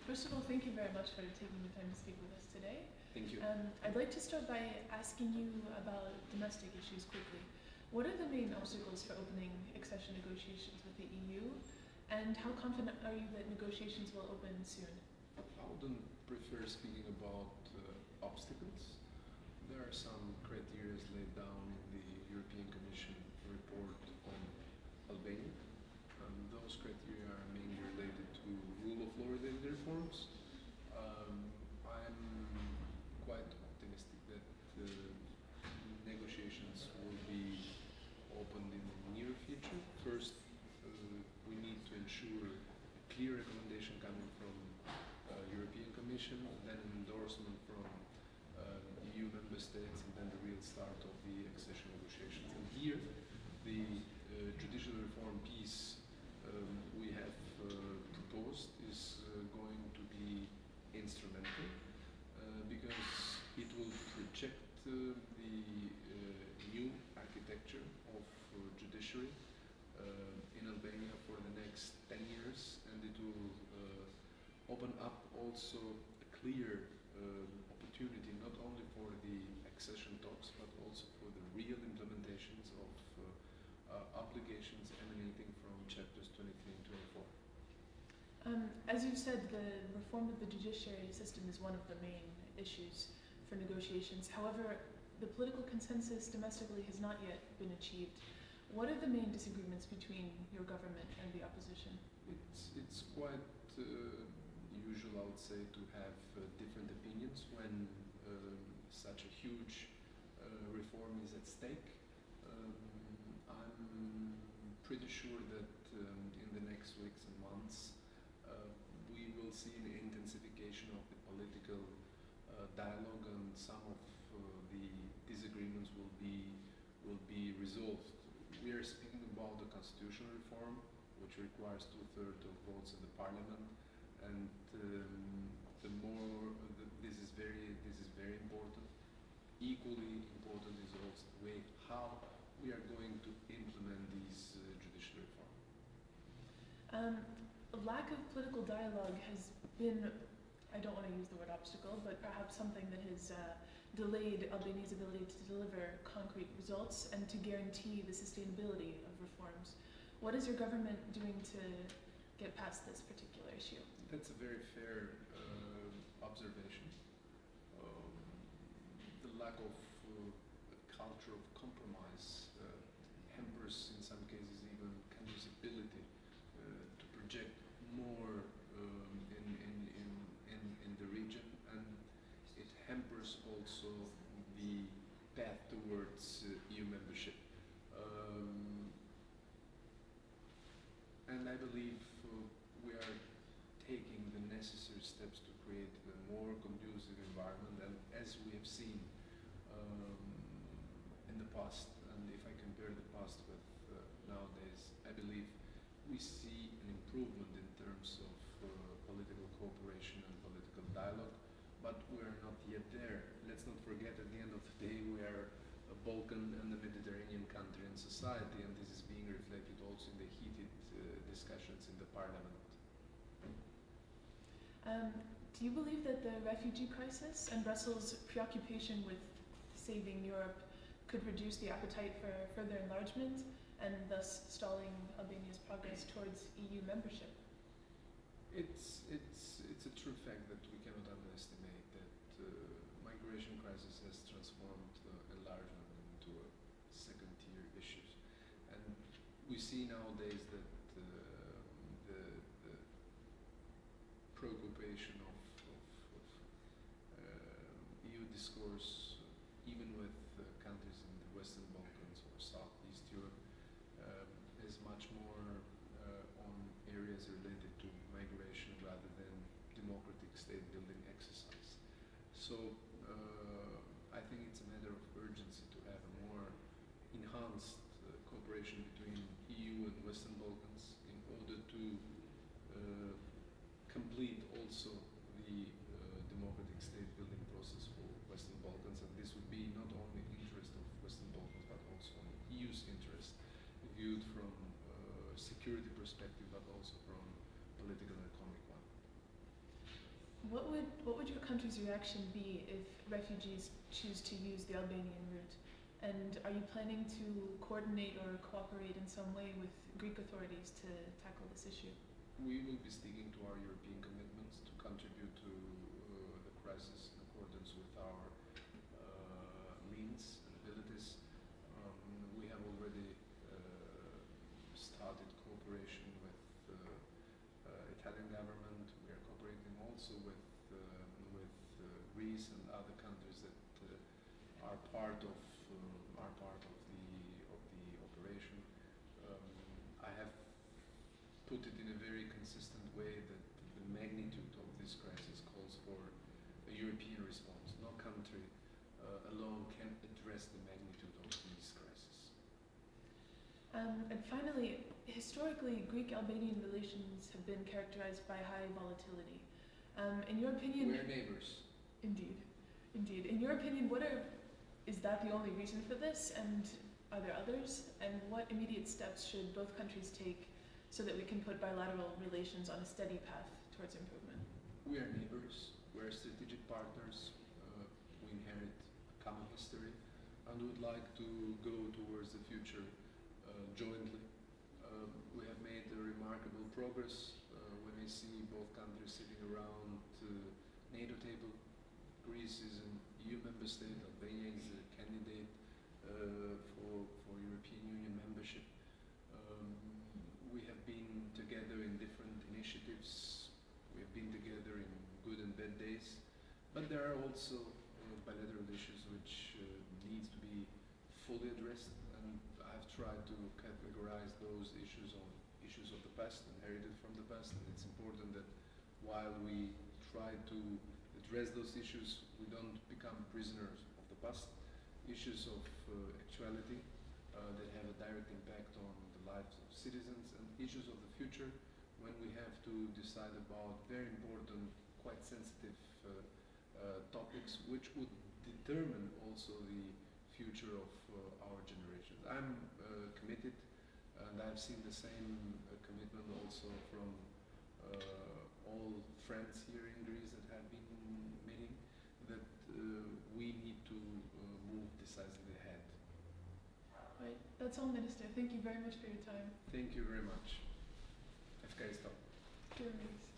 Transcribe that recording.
First of all, thank you very much for taking the time to speak with us today. Thank you. I'd like to start by asking you about domestic issues quickly. What are the main obstacles for opening accession negotiations with the EU, and how confident are you that negotiations will open soon? I wouldn't prefer speaking about obstacles. There are some criteria laid down in the European Commission report on Albania. Those criteria are mainly related to rule of law related reforms. I'm quite optimistic that negotiations will be opened in the near future. First, we need to ensure a clear recommendation coming from European Commission, then an endorsement from EU member states, and then the real start of the accession negotiations. And here, the judicial reform piece we have proposed is going to be instrumental because it will project the new architecture of judiciary in Albania for the next 10 years, and it will open up also a clear opportunity not only for the accession talks but also for the real implementations of obligations emanating from chapters 23 and 24. As you said, the reform of the judiciary system is one of the main issues for negotiations. However, the political consensus domestically has not yet been achieved. What are the main disagreements between your government and the opposition? It's quite usual, I would say, to have different opinions when such a huge reform is at stake. I'm pretty sure that in the next weeks and months we will see an intensification of the political dialogue, and some of the disagreements will be resolved. We are speaking about the constitutional reform, which requires 2/3 of votes in the parliament, and this is very important. Equally important is also the way how we are going to implement these judicial reform. A lack of political dialogue has been, I don't want to use the word obstacle, but perhaps something that has delayed Albania's ability to deliver concrete results and to guarantee the sustainability of reforms. What is your government doing to get past this particular issue? That's a very fair observation. The lack of a culture of compromise hampers, in some cases, even countries' ability to project more in the region, and it hampers also the path towards EU membership. And I believe we are taking the necessary steps to create a more conducive environment, and as we have seen in the past, and if I compare the past with nowadays, I believe we see an improvement in terms of political cooperation and political dialogue, but we are not yet there. Let's not forget, at the end of the day, we are a Balkan and a Mediterranean country and society, and this is being reflected also in the heated discussions in the parliament. Do you believe that the refugee crisis and Brussels' preoccupation with saving Europe could reduce the appetite for further enlargement and thus stalling Albania's progress towards EU membership? It's a true fact that we cannot underestimate that migration crisis has transformed enlargement into a second-tier issue, and we see nowadays that the preoccupation of EU discourse, even with countries in the Western Balkans or Southeast Europe, is much more on areas related to migration rather than democratic state-building exercise. So I think it's a matter of urgency to have a more enhanced cooperation between EU and Western Balkans in order to complete also the democratic state-building process for Western Balkans, and this would be not only in the interest of Western Balkans but also in EU's interest, viewed from a security perspective but also from political and economic one. What would your country's reaction be if refugees choose to use the Albanian route? And are you planning to coordinate or cooperate in some way with Greek authorities to tackle this issue? We will be sticking to our European commitments to contribute to the crisis in accordance with our means and abilities. We have already started cooperation with Italian government. We are cooperating also with Greece and other countries that are part of the operation. I have put it in a very consistent way that the magnitude of this crisis calls for a European response. No country alone can address the magnitude of this crisis. And finally, historically, Greek-Albanian relations have been characterized by high volatility. In your opinion... We're neighbors. Indeed. In your opinion, is that the only reason for this, and are there others? And what immediate steps should both countries take so that we can put bilateral relations on a steady path towards improvement? We are neighbors, we're strategic partners, we inherit a common history, and would like to go towards the future jointly. We have made a remarkable progress when I see both countries sitting around NATO table. Greece is an EU member state, Albania is a candidate for European Union membership. We have been together in different initiatives, we have been together in good and bad days, but there are also bilateral issues which need to be fully addressed, and I have tried to categorize those issues on issues of the past, inherited from the past, and it's important that while we try to address those issues, we don't become prisoners of the past. Issues of actuality that have a direct impact on the lives of citizens, and issues of the future when we have to decide about very important, quite sensitive topics which would determine also the future of our generations. I'm committed, and I've seen the same commitment also from all friends here in Greece that have been meeting, that we need to move decisively ahead. Right. That's all, Minister. Thank you very much for your time. Thank you very much. Ευχαριστώ. Good.